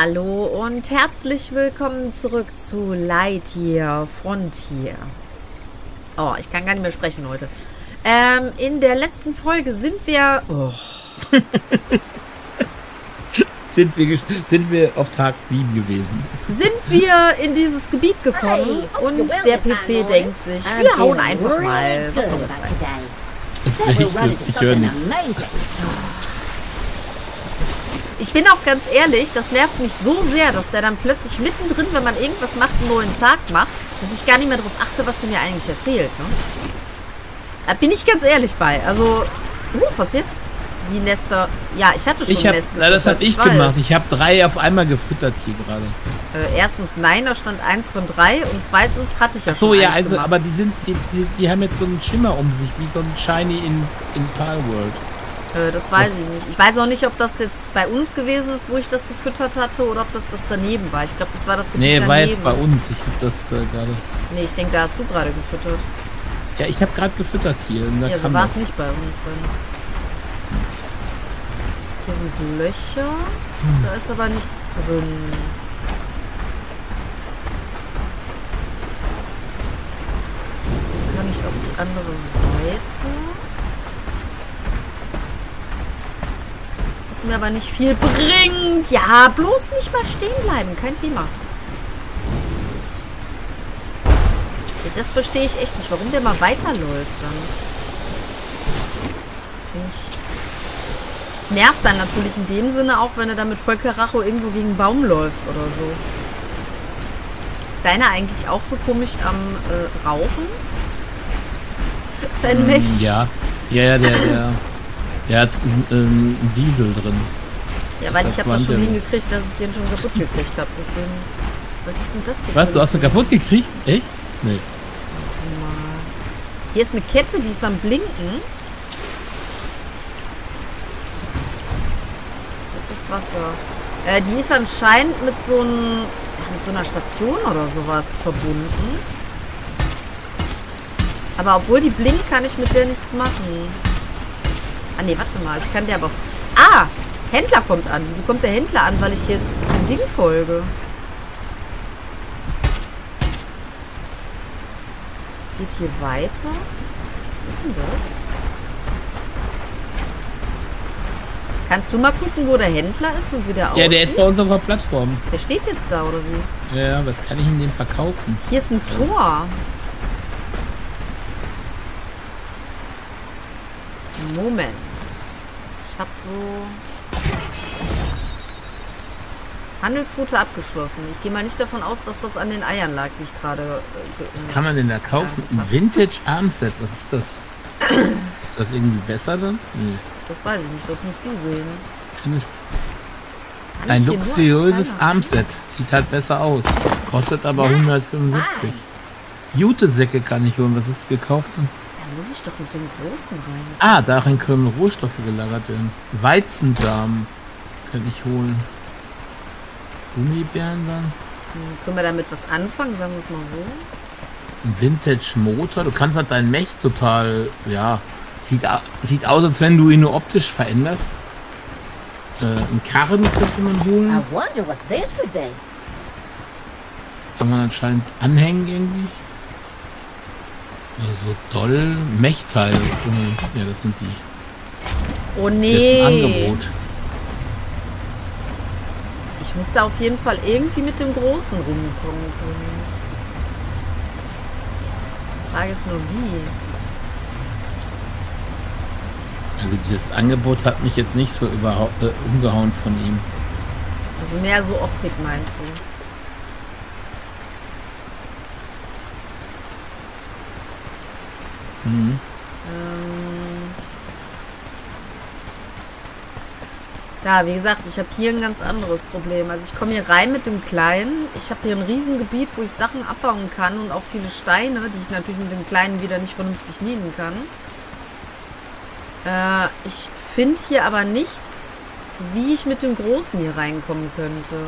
Hallo und herzlich willkommen zurück zu Lightyear Frontier. Oh, ich kann gar nicht mehr sprechen heute. In der letzten Folge sind wir... Oh. sind wir auf Tag 7 gewesen. Sind wir in dieses Gebiet gekommen und der PC denkt sich, wir hauen einfach mal was Neues rein. Ich höre nichts. Ich bin auch ganz ehrlich, das nervt mich so sehr, dass der dann plötzlich mittendrin, wenn man irgendwas macht, einen neuen Tag macht, dass ich gar nicht mehr darauf achte, was der mir eigentlich erzählt. Ne? Da bin ich ganz ehrlich bei. Also, was jetzt? Wie Nester? Ja, ich hatte schon Nest gefüttert. Das habe ich gemacht. Ich habe 3 auf einmal gefüttert hier gerade. Erstens, nein, da stand 1 von 3 und zweitens hatte ich ja schon eins also, gemacht. aber die haben jetzt so einen Schimmer um sich, wie so ein Shiny in Palworld. Das weiß ich nicht. Ich weiß auch nicht, ob das jetzt bei uns gewesen ist, wo ich das gefüttert hatte, oder ob das daneben war. Ich glaube, das war das Gebiet daneben. Nee, war jetzt bei uns. Ich habe das gerade... Nee, ich denke, da hast du gerade gefüttert. Ja, ich habe gerade gefüttert hier. Ja, so war es nicht bei uns dann. Hier sind Löcher. Da ist aber nichts drin. Dann kann ich auf die andere Seite... Was mir aber nicht viel bringt. Ja, bloß nicht mal stehen bleiben. Kein Thema. Ja, das verstehe ich echt nicht, warum der mal weiterläuft dann. Das finde ich... Das nervt dann natürlich in dem Sinne auch, wenn du dann mit Vollkaracho irgendwo gegen einen Baum läufst oder so. Ist deiner eigentlich auch so komisch am Rauchen? Dein Mech? Ja. Ja, der hat einen Diesel drin. Ja, weil ich habe das schon hingekriegt, dass ich den schon kaputt gekriegt habe. Deswegen... Was ist denn das hier? Was, du hast ihn kaputt gekriegt? Echt? Nee. Warte mal. Hier ist eine Kette, die ist am Blinken. Das ist Wasser. Die ist anscheinend mit so einer Station oder sowas verbunden. Aber obwohl die blinkt, kann ich mit der nichts machen. Ah, nee, warte mal. Ich kann der aber... Ah! Händler kommt an. Wieso kommt der Händler an? Weil ich jetzt dem Ding folge. Es geht hier weiter. Was ist denn das? Kannst du mal gucken, wo der Händler ist und wie der aussieht? Ja, der ist bei uns auf der Plattform. Der steht jetzt da, oder wie? Ja, was kann ich in dem verkaufen? Hier ist ein Tor. Moment. Ich habe so... Handelsroute abgeschlossen. Ich gehe mal nicht davon aus, dass das an den Eiern lag, die ich gerade... Was kann man denn da kaufen? Ein Vintage Armset. Was ist das? Ist das irgendwie besser dann? Nee. Das weiß ich nicht. Das musst du sehen. Ein luxuriöses Armset. Sieht halt besser aus. Kostet aber 175. Jutesäcke kann ich holen. Was ist gekauft? Muss ich doch mit dem Großen rein. Ah, darin können Rohstoffe gelagert werden. Weizensamen kann ich holen. Gummibären dann. Können wir damit was anfangen, sagen wir es mal so? Ein Vintage-Motor. Du kannst halt dein Mech total, ja, sieht aus, als wenn du ihn nur optisch veränderst. Einen Karren könnte man holen. Kann man anscheinend anhängen irgendwie. So doll Mechteile. Ja, das sind die. Oh nee. Das ist ein Angebot. Ich muss da auf jeden Fall irgendwie mit dem Großen rumkommen können. Die Frage ist nur wie. Also dieses Angebot hat mich jetzt nicht so umgehauen von ihm. Also mehr so Optik meinst du? Ja, wie gesagt, ich habe hier ein ganz anderes Problem. Also ich komme hier rein mit dem Kleinen. Ich habe hier ein Riesengebiet, wo ich Sachen abbauen kann und auch viele Steine, die ich natürlich mit dem Kleinen wieder nicht vernünftig nehmen kann. Ich finde hier aber nichts, wie ich mit dem Großen hier reinkommen könnte.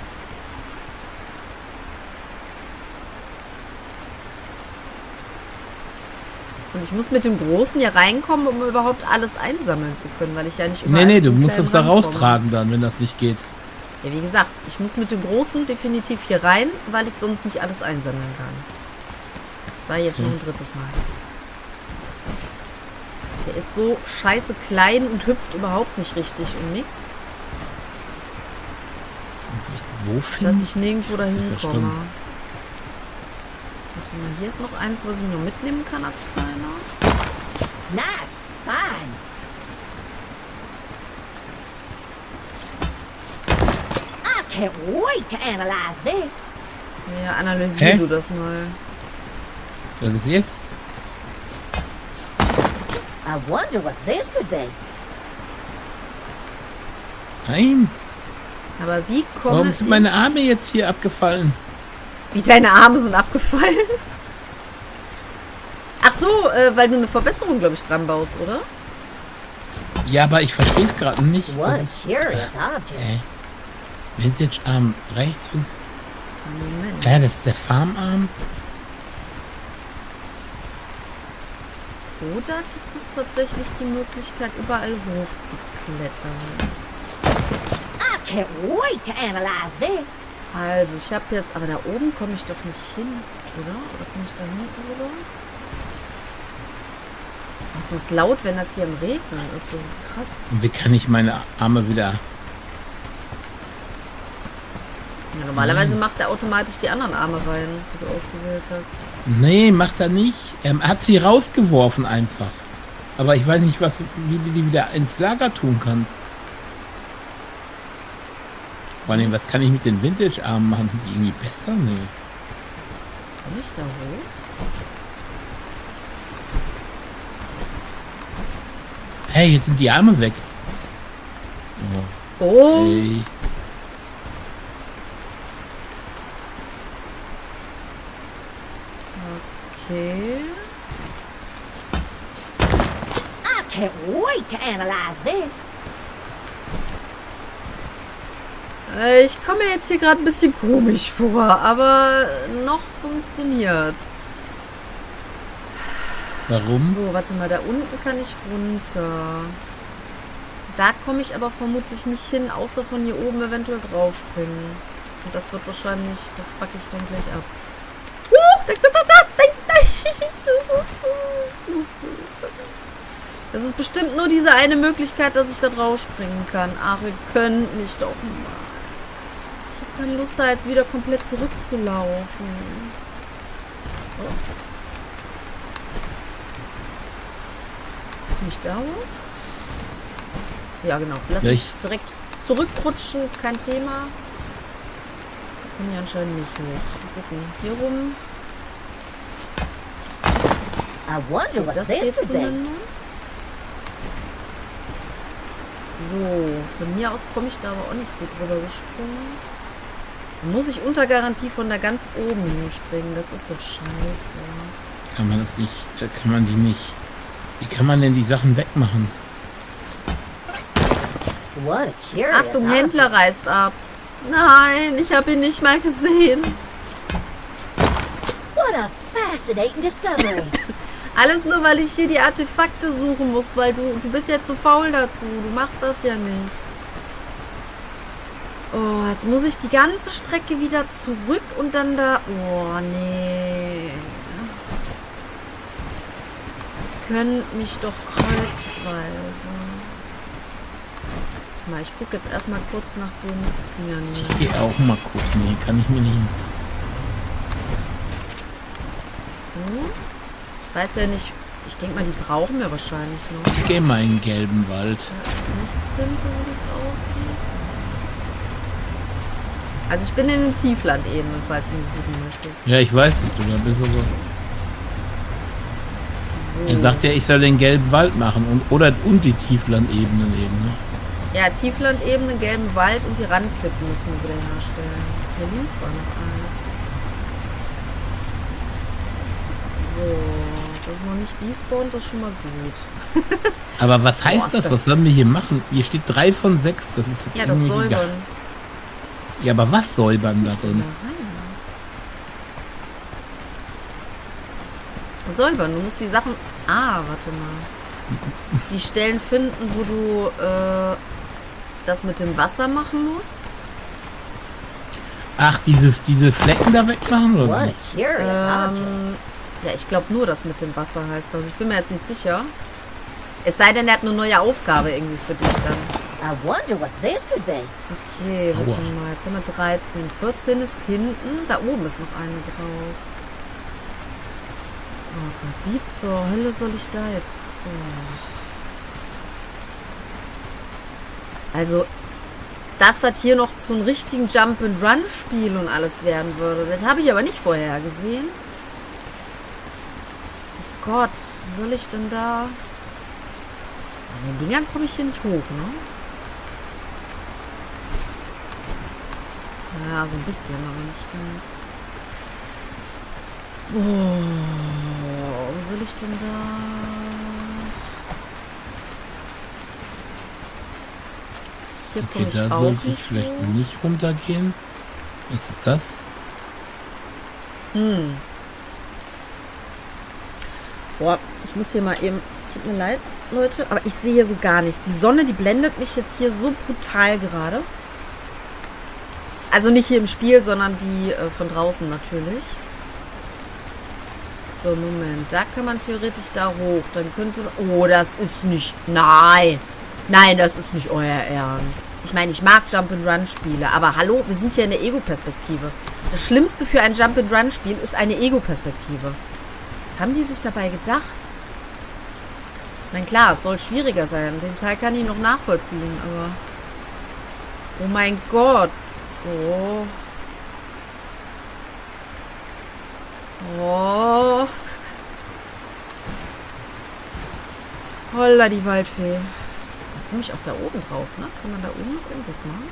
Und ich muss mit dem Großen ja reinkommen, um überhaupt alles einsammeln zu können, weil ich ja nicht überall... Nee, du musst es da raustragen dann, wenn das nicht geht. Ja, wie gesagt, ich muss mit dem Großen definitiv hier rein, weil ich sonst nicht alles einsammeln kann. Das war jetzt noch ein drittes Mal. Der ist so scheiße klein und hüpft überhaupt nicht richtig und nix. Wofür? Dass ich nirgendwo dahin komme. Warte mal, hier ist noch eins, was ich noch mitnehmen kann als kleiner. Nice, fine. I can't wait to analyze this. Ja, analysier du das mal. Was ist jetzt? I wonder what this could be. Nein. Aber wie komme Warum sind meine Arme jetzt hier abgefallen? Wie deine Arme sind abgefallen? Ach so, weil du eine Verbesserung, glaube ich, dran baust, oder? Ja, aber ich verstehe es gerade nicht. What a curious object. Vintage-Arm rechts. Moment. Ja, das ist der Farmarm. Oder gibt es tatsächlich die Möglichkeit, überall hoch zu klettern? I can't wait to analyze this. Also, ich habe jetzt... Aber da oben komme ich doch nicht hin, oder? Oder komme ich da hinten rüber? Was ist laut, wenn das hier im Regnen ist? Das ist krass. Und wie kann ich meine Arme wieder... Ja, normalerweise macht er automatisch die anderen Arme rein, die du ausgewählt hast. Nee, macht er nicht. Er hat sie rausgeworfen einfach. Aber ich weiß nicht, wie du die wieder ins Lager tun kannst. Vor allem, was kann ich mit den Vintage-Armen machen? Sind die irgendwie besser? Nee. Komm ich da hoch? Hey, jetzt sind die Arme weg. Oh! Hey. Okay. I can't wait to analyze this. Ich komme mir jetzt hier gerade ein bisschen komisch vor, aber noch funktioniert's. Warum? So, warte mal, da unten kann ich runter. Da komme ich aber vermutlich nicht hin, außer von hier oben eventuell draufspringen. Und das wird wahrscheinlich, da fuck ich dann gleich ab. Das ist bestimmt nur diese eine Möglichkeit, dass ich da drauf springen kann. Ach, ihr könnt mich doch mal. Ich habe keine Lust, da jetzt wieder komplett zurückzulaufen. Oh. Nicht da hoch? Ja, genau. Lass mich direkt zurückrutschen. Kein Thema. Kommen hier anscheinend nicht hoch. Gucken. Hier rum. I wonder what Das this geht could be. zumindest. So, von hier aus komme ich da aber auch nicht so drüber gesprungen. Dann muss ich unter Garantie von da ganz oben hinspringen. Das ist doch scheiße. Kann man das nicht, kann man die nicht. Wie kann man denn die Sachen wegmachen? What a curious Achtung, object. Händler reißt ab. Nein, ich habe ihn nicht mal gesehen. What a fascinating discovery. Alles nur, weil ich hier die Artefakte suchen muss, weil du bist ja zu faul dazu. Du machst das ja nicht. Oh, jetzt muss ich die ganze Strecke wieder zurück und dann da... Oh, nee. Könnt mich doch kreuzweise. Warte mal, ich gucke jetzt erstmal kurz nach den Dingern hier. Ich gehe auch mal kurz. Nee, kann ich mir nicht. So. Ich weiß ja nicht, ich denke mal, die brauchen wir wahrscheinlich noch. Ich gehe mal in den gelben Wald. Da ist nichts hinter, so wie es aussieht. Also ich bin in den Tieflandebene, falls du mich suchen möchtest. Ja, ich weiß es, du da bist aber. So. Er sagt ja, ich soll den gelben Wald machen und die Tieflandebenen eben. Ne? Ja, Tieflandebene, gelben Wald und die Randklippen müssen wir wieder herstellen. Hier links war noch eins. So, das ist noch nicht despawned, das ist schon mal gut. Aber was heißt Boah, das? Was sollen wir hier machen? Hier steht 3 von 6. Das ist jetzt Ja, das irgendwie säubern. Ja, aber was säubern da Nicht drin? da rein. Säubern, du musst die Sachen... Ah, warte mal. Die Stellen finden, wo du das mit dem Wasser machen musst. Ach, diese Flecken da wegmachen, oder? What wie? a curious object. Ja, ich glaube nur, dass mit dem Wasser heißt. Also ich bin mir jetzt nicht sicher. Es sei denn, er hat eine neue Aufgabe irgendwie für dich dann. I wonder what this could be. Okay, warte Aua. mal. Jetzt haben wir 13. 14 ist hinten. Da oben ist noch eine drauf. Oh Gott, wie zur Hölle soll ich da jetzt... Oh. Also, dass das hier noch zu einem richtigen Jump-and-Run-Spiel und alles werden würde, das habe ich aber nicht vorher gesehen. Oh Gott, wie soll ich denn da... An den Dingern komme ich hier nicht hoch, ne? Ja, so ein bisschen, aber nicht ganz. Oh, wo soll ich denn da... Hier komme Okay, ich da auch sollte ich nicht vielleicht hoch. nicht runtergehen. Was ist das? Boah, ich muss hier mal eben... Tut mir leid, Leute, aber ich sehe hier so gar nichts. Die Sonne, die blendet mich jetzt hier so brutal gerade. Also nicht hier im Spiel, sondern die von draußen natürlich. So, Moment. Da kann man theoretisch da hoch. Dann könnte... Oh, das ist nicht... Nein. Nein, das ist nicht euer Ernst. Ich meine, ich mag Jump-and-Run-Spiele. Aber hallo, wir sind hier in der Ego-Perspektive. Das Schlimmste für ein Jump-and-Run-Spiel ist eine Ego-Perspektive. Was haben die sich dabei gedacht? Ich meine, klar, es soll schwieriger sein. Den Teil kann ich noch nachvollziehen, aber... Oh mein Gott. Oh. Oh. Holla, die Waldfee. Da komme ich auch da oben drauf, ne? Kann man da oben noch irgendwas machen?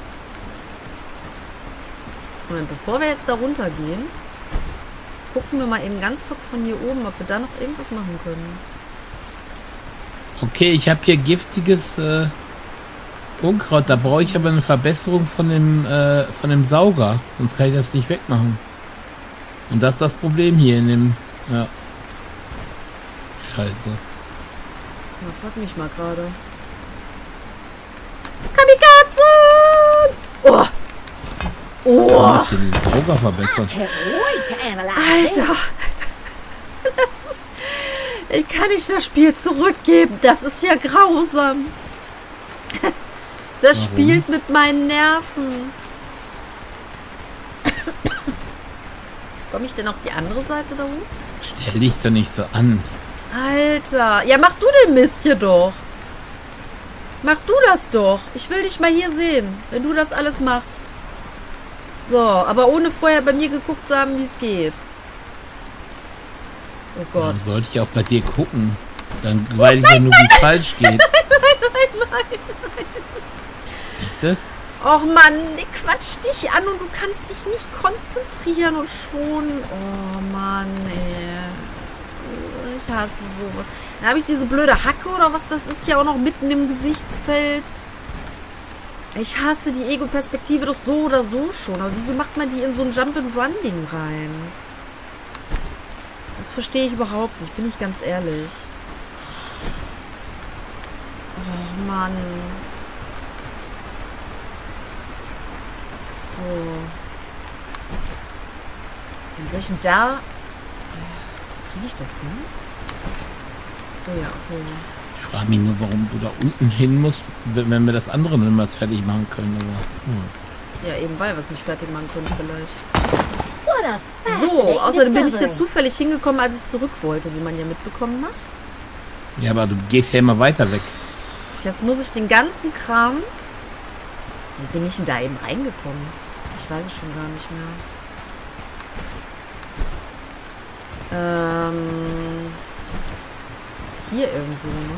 Moment, bevor wir jetzt da runtergehen, gucken wir mal eben ganz kurz von hier oben, ob wir da noch irgendwas machen können. Okay, ich habe hier giftiges Unkraut. Da brauche ich aber eine Verbesserung von dem Sauger. Sonst kann ich das nicht wegmachen. Und das ist das Problem hier in dem... Ja. Scheiße. Na, frag mich mal gerade. Kamikaze! Oh! Warum Oh! hast du den Sauger verbessert? Can't wait to analyze Alter! this. Ich kann nicht das Spiel zurückgeben. Das ist ja grausam. Das Warum? spielt mit meinen Nerven. Komme ich denn auf die andere Seite da hoch? Stell dich doch nicht so an. Alter. Ja, mach du den Mist hier doch. Mach du das doch. Ich will dich mal hier sehen, wenn du das alles machst. So, aber ohne vorher bei mir geguckt zu haben, wie es geht. Oh Gott. Dann sollte ich auch bei dir gucken. Dann weiß ich ja nur, wie es falsch geht. Nein. Siehste? Och Mann, ich quatsch dich an und du kannst dich nicht konzentrieren und schon... Oh Mann, ey. Ich hasse sowas. Dann habe ich diese blöde Hacke oder was das ist ja auch noch mitten im Gesichtsfeld. Ich hasse die Ego-Perspektive doch so oder so schon. Aber wieso macht man die in so ein Jump-and-Run-Ding rein? Das verstehe ich überhaupt nicht, bin ich ganz ehrlich. Oh Mann. So. Wie soll ich denn da... Kriege ich das hin? Oh ja, okay. Ich frage mich nur, warum du da unten hin musst, wenn wir das andere niemals fertig machen können. Aber, Ja, eben weil wir es nicht fertig machen können vielleicht. What a So, fascinating außerdem bin ich hier discovery. zufällig hingekommen, als ich zurück wollte, wie man ja mitbekommen hat. ja, aber du gehst ja immer weiter weg. Jetzt muss ich den ganzen Kram... Wie bin ich denn da eben reingekommen? Ich weiß es schon gar nicht mehr. Hier irgendwo, ne?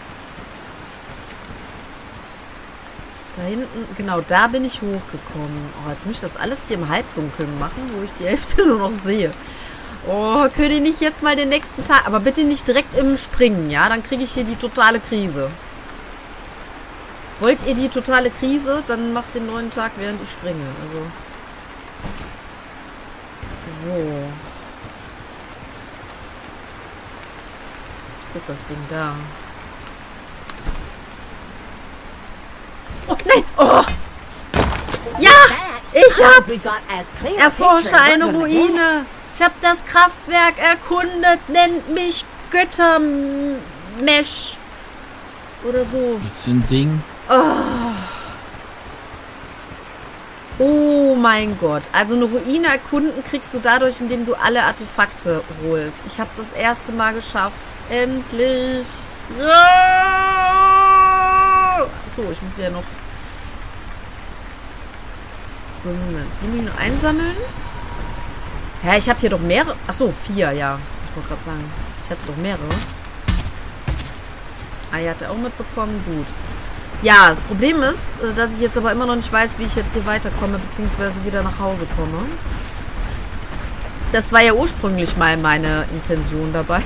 Da hinten, genau, da bin ich hochgekommen. Oh, jetzt muss ich das alles hier im Halbdunkeln machen, wo ich die Hälfte nur noch sehe. Oh, könnt ihr nicht jetzt mal den nächsten Tag... Aber bitte nicht direkt im Springen, ja? Dann kriege ich hier die totale Krise. Wollt ihr die totale Krise? Dann macht den neuen Tag, während ich springe. Also... So. Wo ist das Ding da? Oh, nein! Oh! Ja! That Ich hab's! Erforsche eine Ruine! Ich hab das Kraftwerk erkundet! Nennt mich Göttermesh! Oder so. Was für ein Ding? Oh mein Gott. Also eine Ruine erkunden kriegst du dadurch, indem du alle Artefakte holst. Ich hab's das erste Mal geschafft. Endlich! So, ich muss ja noch... So, Moment. Die muss ich noch einsammeln. Ja, ich habe hier doch mehrere... Achso, 4, ja. Ich wollte gerade sagen. Ich hatte doch mehrere. Ah, ihr hat er auch mitbekommen. Gut. Ja, das Problem ist, dass ich jetzt aber immer noch nicht weiß, wie ich jetzt hier weiterkomme, beziehungsweise wieder nach Hause komme. Das war ja ursprünglich mal meine Intention dabei.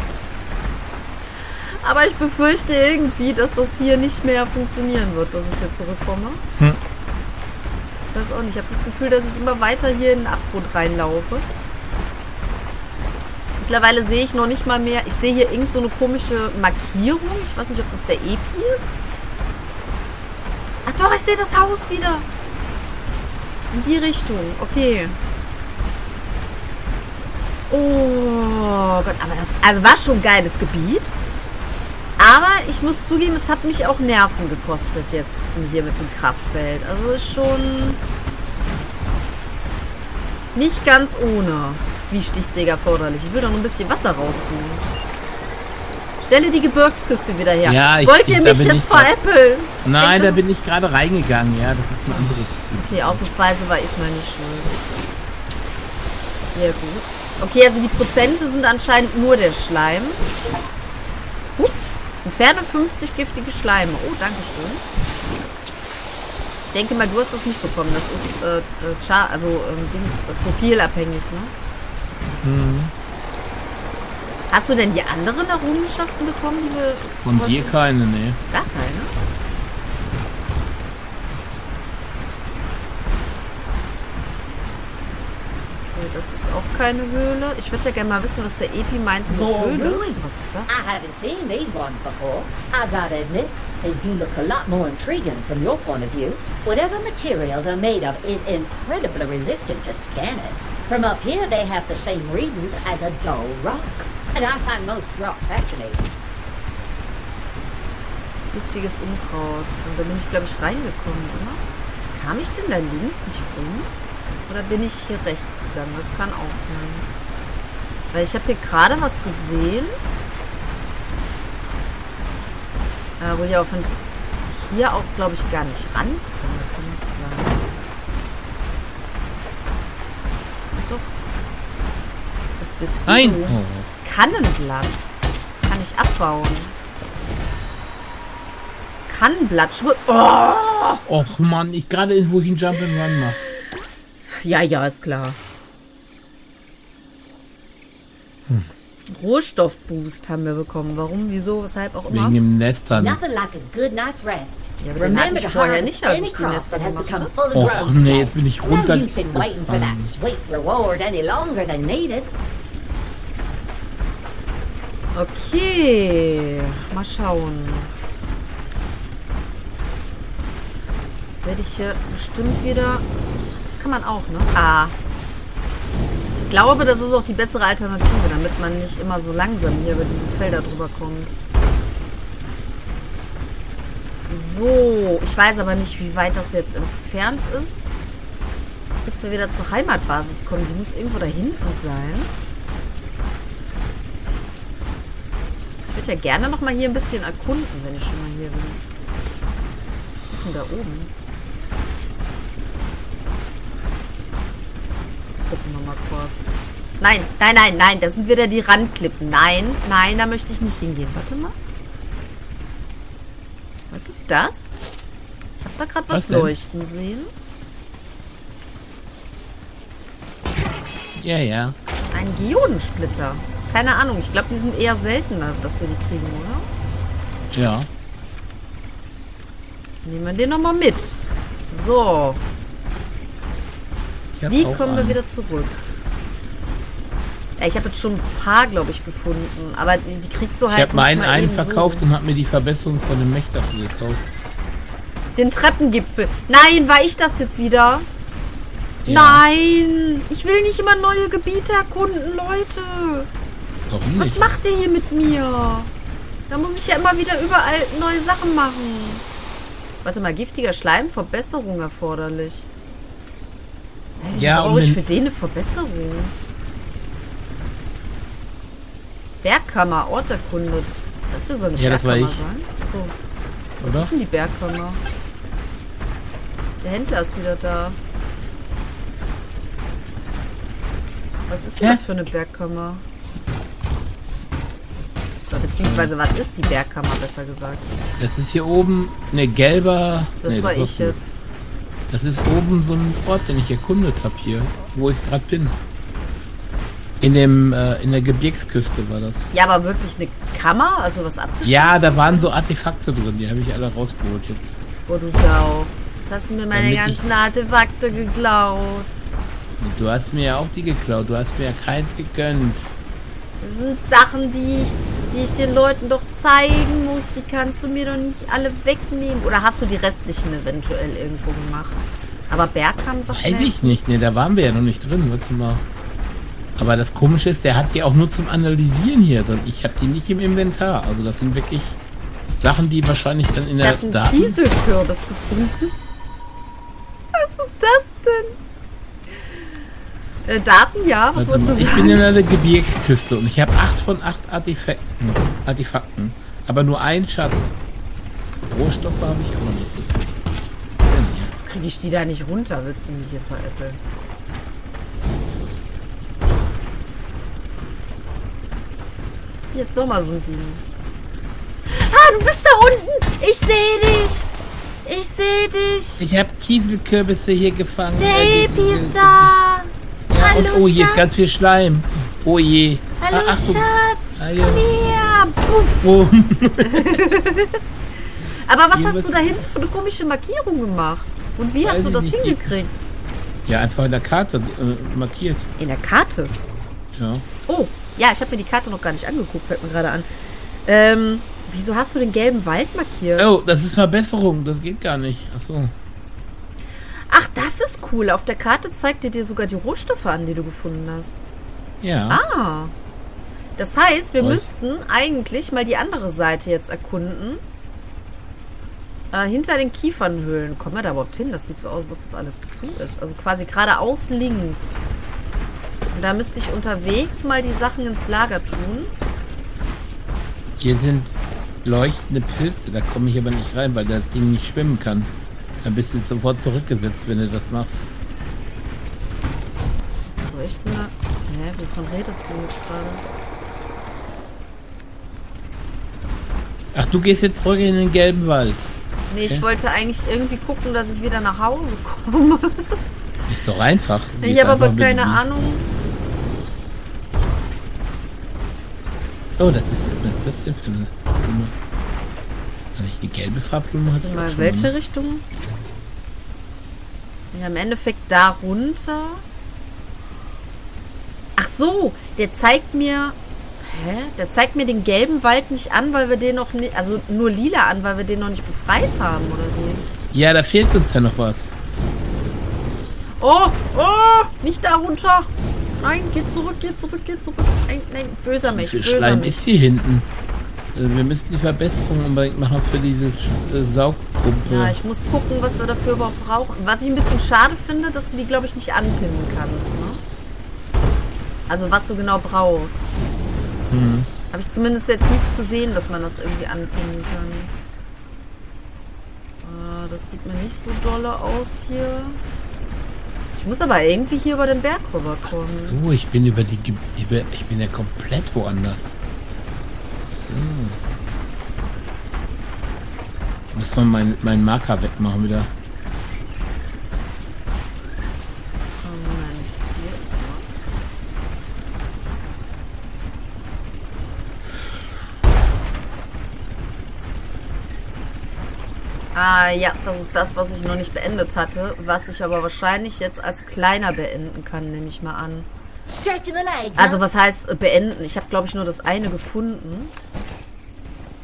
Aber ich befürchte irgendwie, dass das hier nicht mehr funktionieren wird, dass ich hier zurückkomme. Ich weiß auch nicht. Ich habe das Gefühl, dass ich immer weiter hier in den Abgrund reinlaufe. Mittlerweile sehe ich noch nicht mal mehr. Ich sehe hier irgend so eine komische Markierung. Ich weiß nicht, ob das der Epi ist. Ach doch, ich sehe das Haus wieder. In die Richtung. Okay. Oh Gott, aber das also war schon ein geiles Gebiet. Aber ich muss zugeben, es hat mich auch Nerven gekostet jetzt hier mit dem Kraftfeld. Also ist schon nicht ganz ohne wie Stichsäge erforderlich. Ich will doch noch ein bisschen Wasser rausziehen. Stelle die Gebirgsküste wieder her. Ja, wollt ihr mich jetzt veräppeln? Nein, da bin ich gerade reingegangen. Ja, das ist ein anderes. Okay, ausnahmsweise war Ismail nicht schuld. Sehr gut. Okay, also die Prozente sind anscheinend nur der Schleim. Entferne 50 giftige Schleime. Oh, danke schön. Ich denke mal, du hast das nicht bekommen. Das ist profilabhängig, ne? Hast du denn die anderen Errungenschaften bekommen, die wir... Von dir keine, ne? Gar keine? Okay, das ist auch keine Höhle. Ich würde ja gerne mal wissen, was der Epi meinte mit Höhle. Was ist das? I haven't seen these ones before. I gotta admit, they do look a lot more intriguing from your point of view. Whatever material they're made of is incredibly resistant to scanning. From up here, they have the same readings as a dull rock. And I find most rocks fascinating. Giftiges Unkraut. Und da bin ich, glaube ich, reingekommen, oder? Kam ich denn da links nicht rum? Oder bin ich hier rechts gegangen? Das kann auch sein. Weil ich habe hier gerade was gesehen. Wo ich auch von hier aus, glaube ich, gar nicht rankomme. Kann das sein? Doch. Was bist du? Nein! Kannenblatt. Kann ich abbauen. Kannenblatt. Oh! Och Mann, ich gerade wo ich einen Jump'n'Run mache. Ja, ja, ist klar. Rohstoffboost haben wir bekommen. Warum, wieso, weshalb auch immer. Wegen dem Nestern. Nothing like a good night's rest. Ja, aber den hatte ich vorher nicht, als ich die Nester gemacht habe. Och nee, jetzt bin ich runter. No use in waiting for that sweet reward any longer than needed. Okay. Mal schauen. Jetzt werde ich hier bestimmt wieder... Das kann man auch, ne? Ah. Ich glaube, das ist auch die bessere Alternative, damit man nicht immer so langsam hier über diese Felder drüber kommt. So. Ich weiß aber nicht, wie weit das jetzt entfernt ist. Bis wir wieder zur Heimatbasis kommen. Die muss irgendwo da hinten sein. Ich würde ja gerne noch mal hier ein bisschen erkunden, wenn ich schon mal hier bin. Was ist denn da oben? Gucken wir mal kurz. Nein, nein, nein, nein. Das sind wieder die Randklippen. Nein, nein, da möchte ich nicht hingehen. Warte mal. Was ist das? Ich habe da gerade was leuchten sehen. Ja, ja. Ein Geodensplitter. Keine Ahnung. Ich glaube, die sind eher seltener, dass wir die kriegen, oder? Ja. Nehmen wir den nochmal mit. So. Wie kommen wir wieder zurück? Ja, ich habe jetzt schon ein paar, glaube ich, gefunden. Aber die kriegst du halt ich habe meinen einen so. verkauft und habe mir die Verbesserung von dem Mech dafür gekauft. Den Treppengipfel. Nein, war ich das jetzt wieder? Ja. Nein! Ich will nicht immer neue Gebiete erkunden, Leute. Warum Was nicht? macht ihr hier mit mir? Da muss ich ja immer wieder überall neue Sachen machen. Warte mal, giftiger Schleim, Verbesserung erforderlich. Alter, Ja, brauche ich und für den eine Verbesserung? Bergkammer, Ort erkundet. Das ist ja so eine Ja, das war Bergkammer ich. sein? So. Was Oder? ist denn die Bergkammer? Der Händler ist wieder da. Was ist denn Hä? das für eine Bergkammer? Oder beziehungsweise, was ist die Bergkammer, besser gesagt? Das ist hier oben eine gelber. Das nee, war warst ich du. jetzt. Das ist oben so ein Ort, den ich erkundet habe hier, wo ich gerade bin. In der Gebirgsküste war das. Ja, aber wirklich eine Kammer? Also was abgeschlossen? Ja, da waren so Artefakte drin, die habe ich alle rausgeholt jetzt. Oh, du Sau. Jetzt hast du mir meine Damit ganzen Artefakte geklaut. Du hast mir ja auch die geklaut, du hast mir ja keins gegönnt. Das sind Sachen, die ich den Leuten doch zeigen muss. Die kannst du mir doch nicht alle wegnehmen. Oder hast du die restlichen eventuell irgendwo gemacht? Aber Bergkammer sagt Weiß mir ich jetzt nicht, ne, da waren wir ja noch nicht drin, warte mal. Aber das Komische ist, der hat die auch nur zum Analysieren hier drin. Ich habe die nicht im Inventar. Also das sind wirklich Sachen, die wahrscheinlich dann in Ich der habe einen Daten... Kieselkürbis gefunden. Was ist das denn? Daten, ja. Was Warte wolltest mal, du ich bin sagen? in der Gebirgsküste und ich habe 8 von 8 Artefakten. Aber nur ein Schatz. Rohstoffe habe ich auch noch nicht. Jetzt kriege ich die da nicht runter. Willst du mich hier veräppeln? Hier ist nochmal so ein Ding. Ah, du bist da unten. Ich sehe dich. Ich sehe dich. Ich habe Kieselkürbisse hier gefangen. Der Epi ist da. Ja, Hallo, und oh, hier ist Schatz. ganz viel Schleim. Oh je. Hallo, Ah, Achtung. Schatz. Ah, ja. Komm her. Puff. Oh. Aber was Hier hast wird- du da hinten für eine komische Markierung gemacht? Und wie Weiß hast du ich das nicht. hingekriegt? Ja, einfach in der Karte markiert. In der Karte. Ja. Oh, ja, ich habe mir die Karte noch gar nicht angeguckt, fällt mir gerade an. Wieso hast du den gelben Wald markiert? Oh, das ist Verbesserung. Das geht gar nicht. Ach so. Ach, das ist cool. Auf der Karte zeigt dir sogar die Rohstoffe an, die du gefunden hast. Ja. Ah. Das heißt, wir Was? müssten eigentlich mal die andere Seite jetzt erkunden. Hinter den Kiefernhöhlen. Kommen wir da überhaupt hin? Das sieht so aus, als ob das alles zu ist. Also quasi geradeaus links. Und da müsste ich unterwegs mal die Sachen ins Lager tun. Hier sind leuchtende Pilze. Da komme ich aber nicht rein, weil das Ding nicht schwimmen kann. Dann bist du sofort zurückgesetzt, wenn du das machst. Leuchtende. Hä, wovon redest du jetzt gerade? Ach, du gehst jetzt zurück in den gelben Wald. Nee, ich Okay. wollte eigentlich irgendwie gucken, dass ich wieder nach Hause komme. Ist doch einfach. Ich Gehst habe aber einfach mit keine dem- Ahnung. Oh, was ist das denn für eine Blume? Habe ich die gelbe Farbblume? hatte Warte ich auch mal, schon welche mal. Richtung? Ja, im Endeffekt da runter. Ach so, der zeigt mir... Hä? Der zeigt mir den gelben Wald nicht an, weil wir den noch nicht... Also nur lila an, weil wir den noch nicht befreit haben, oder wie? Ja, da fehlt uns ja noch was. Oh, oh, nicht da runter. Nein, geh zurück, geh zurück, geh zurück. Nein, böser Wie Mensch, viel böser Schleim Mensch. ist hier hinten? Wir müssen die Verbesserung unbedingt machen für diese Sauggruppe. Ja, ich muss gucken, was wir dafür überhaupt brauchen. Was ich ein bisschen schade finde, dass du die, glaube ich, nicht anpinnen kannst. Ne? Also was du genau brauchst. Hm. Habe ich zumindest jetzt nichts gesehen, dass man das irgendwie anpinnen kann. Das sieht mir nicht so dolle aus hier. Ich muss aber irgendwie hier über den Berg rüberkommen. So, ich bin über die ich bin ja komplett woanders. So. Ich muss mal meinen Marker wegmachen wieder. Moment, hier ist was. Ah ja, das ist das, was ich noch nicht beendet hatte, was ich aber wahrscheinlich jetzt als kleiner beenden kann, nehme ich mal an. Stretching the legs. Also huh? was heißt beenden? Ich habe, glaube ich, nur das eine gefunden.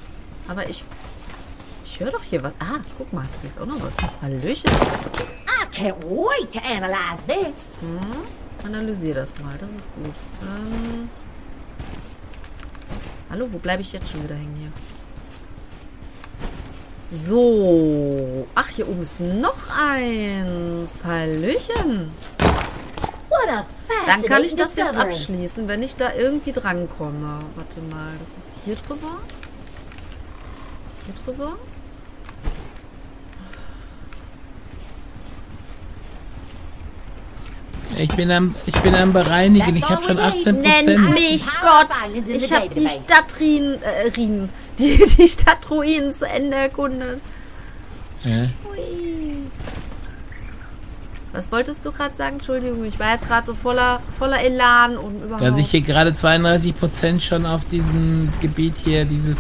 Aber ich höre doch hier was. Ah, guck mal, hier ist auch noch was. Hallöchen. I can't wait to analyze this. Analysier das mal, das ist gut. Hallo, wo bleibe ich jetzt schon wieder hängen hier? So. Ach, hier oben ist noch eins. Hallöchen. What a Dann kann ich fascinating das jetzt discovery. abschließen, wenn ich da irgendwie drankomme. Warte mal, das ist hier drüber. Hier drüber. Ich bin am bereinigen. Ich habe schon 18%. Nenn mich Gott! Ich habe die Stadtruinen, die Stadtruinen zu Ende erkundet. Ja. Hui. Was wolltest du gerade sagen? Entschuldigung, ich war jetzt gerade so voller Elan und überhaupt. Dass ich hier gerade 32% schon auf diesem Gebiet hier dieses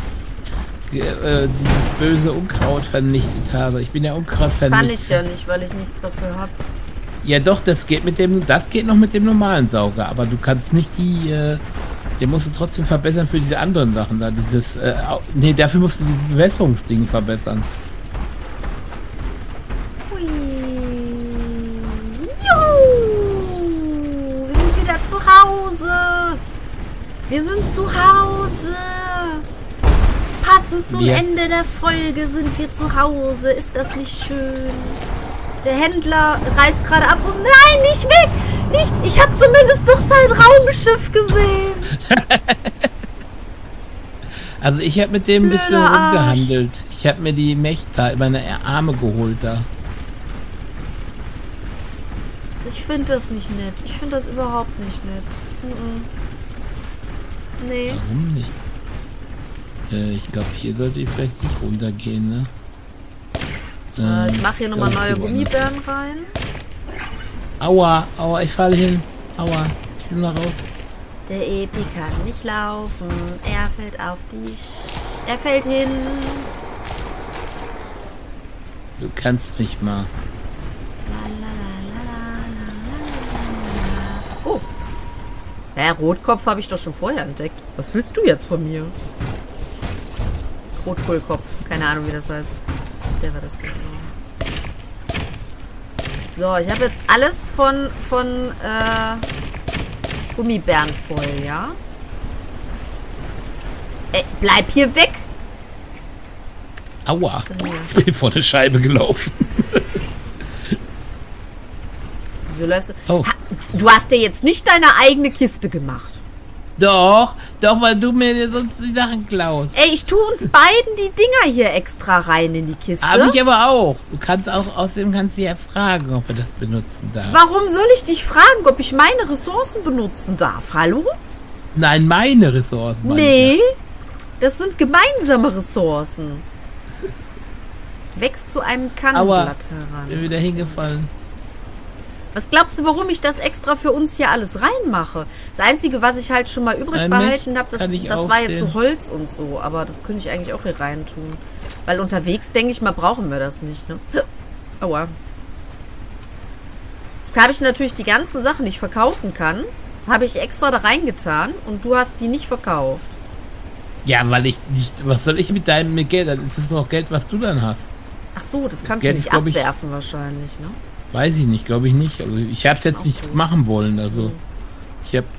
böse Unkraut vernichtet habe. Ich bin ja Unkrautvernichter. Kann ich ja nicht, weil ich nichts dafür habe. Ja doch, das geht noch mit dem normalen Sauger, aber du kannst nicht den musst du trotzdem verbessern für diese anderen Sachen da. Dafür musst du dieses Bewässerungsding verbessern. Hui. Juhu! Wir sind wieder zu Hause! Wir sind zu Hause! Passend zum Ende der Folge sind wir zu Hause. Ist das nicht schön? Der Händler reist gerade ab. Nein, nicht weg! Nicht! Ich habe zumindest doch sein Raumschiff gesehen. Also ich habe mit dem ein bisschen Blöder Arsch. rumgehandelt. Ich habe mir die Mächte, meine Arme geholt da. Ich finde das nicht nett. Ich finde das überhaupt nicht nett. Nee. Warum nicht? Ich glaube, hier sollte ich vielleicht nicht runtergehen, ne? Ich mache hier nochmal neue Gummibären rein. Aua, ich falle hin. Aua, ich bin mal raus. Der Epi kann nicht laufen. Er fällt auf er fällt hin. Du kannst mich mal. Oh. Rotkopf habe ich doch schon vorher entdeckt. Was willst du jetzt von mir? Rotkohlkopf. Keine Ahnung, wie das heißt. Der war das hier so. So, ich habe jetzt alles von Gummibären voll, ja? Ey, bleib hier weg! Aua, ich bin vor der Scheibe gelaufen. Wieso läufst du? Oh. Du hast dir jetzt nicht deine eigene Kiste gemacht. Doch, weil du mir sonst die Sachen klaust. Ey, ich tue uns beiden die Dinger hier extra rein in die Kiste. Hab ich aber auch. Außerdem kannst du ja fragen, ob er das benutzen darf. Warum soll ich dich fragen, ob ich meine Ressourcen benutzen darf? Hallo? Nein, meine Ressourcen. Nee, das sind gemeinsame Ressourcen. Wächst zu einem Kannenblatt heran. Bin wieder hingefallen. Was glaubst du, warum ich das extra für uns hier alles reinmache? Das Einzige, was ich halt schon mal übrig behalten habe, das war jetzt so Holz und so. Aber das könnte ich eigentlich auch hier rein tun. Weil unterwegs, denke ich mal, brauchen wir das nicht, ne? Aua. Jetzt habe ich natürlich die ganzen Sachen, die ich verkaufen kann, habe ich extra da reingetan und du hast die nicht verkauft. Ja, weil ich nicht... Was soll ich mit deinem Geld? Das ist doch Geld, was du dann hast. Ach so, das kannst Geld du nicht abwerfen wahrscheinlich, ne? Weiß ich nicht, glaube ich nicht. Also ich habe es jetzt nicht machen wollen. Also ich habe...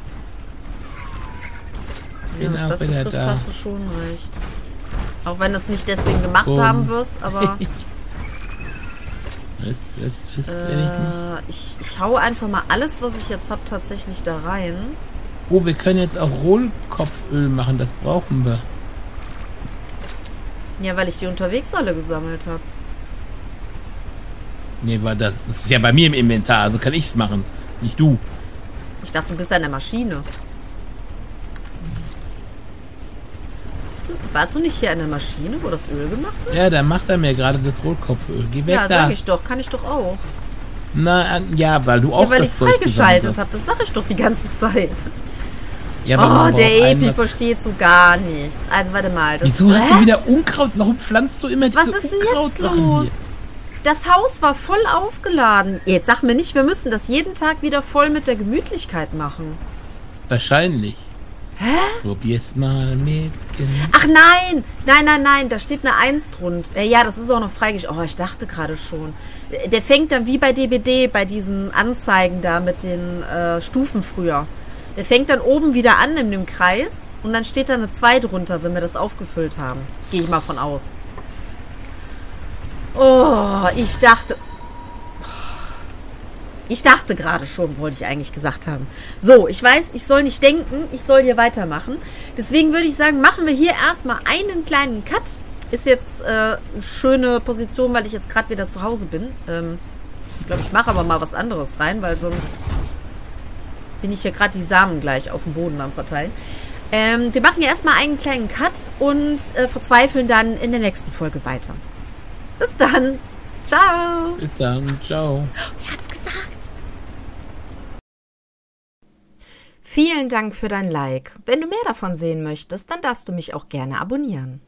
Ja, was das betrifft, hast du schon recht. Auch wenn du es nicht deswegen gemacht haben wirst, aber... Ich hau einfach mal alles, was ich jetzt habe, tatsächlich da rein. Oh, wir können jetzt auch Rohlkopföl machen. Das brauchen wir. Ja, weil ich die unterwegs alle gesammelt habe. Nee, weil das ist ja bei mir im Inventar, also kann ich es machen, nicht du. Ich dachte, du bist an der Maschine. Warst du nicht hier an der Maschine, wo das Öl gemacht wird? Ja, da macht er mir gerade das Rotkopföl. Geh weg ja, da. sag ich doch, kann ich doch auch. Na, ja, weil du auch ja, weil ich es freigeschaltet habe, das sage ich doch die ganze Zeit. Ja, oh, der Epi versteht so gar nichts. Also, warte mal. Wieso hast du wieder Unkraut? Warum pflanzt du immer diese Was ist denn jetzt los? Das Haus war voll aufgeladen. Jetzt sag mir nicht, wir müssen das jeden Tag wieder voll mit der Gemütlichkeit machen. Wahrscheinlich. Hä? Probier's mal mit. Ach nein! Nein, da steht eine 1 drunter. Ja, das ist auch noch freigeschaltet. Oh, ich dachte gerade schon. Der fängt dann wie bei DBD, bei diesen Anzeigen da mit den Stufen früher. Der fängt dann oben wieder an in dem Kreis und dann steht da eine 2 drunter, wenn wir das aufgefüllt haben. Gehe ich mal von aus. Oh, ich dachte gerade schon, wollte ich eigentlich gesagt haben. So, ich weiß, ich soll nicht denken, ich soll hier weitermachen. Deswegen würde ich sagen, machen wir hier erstmal einen kleinen Cut. Ist jetzt eine schöne Position, weil ich jetzt gerade wieder zu Hause bin. Ich glaube, ich mache aber mal was anderes rein, weil sonst bin ich hier gerade die Samen gleich auf dem Boden am Verteilen. Wir machen hier erstmal einen kleinen Cut und verzweifeln dann in der nächsten Folge weiter. Bis dann. Ciao. Bis dann. Ciao. Er hat's gesagt. Vielen Dank für dein Like. Wenn du mehr davon sehen möchtest, dann darfst du mich auch gerne abonnieren.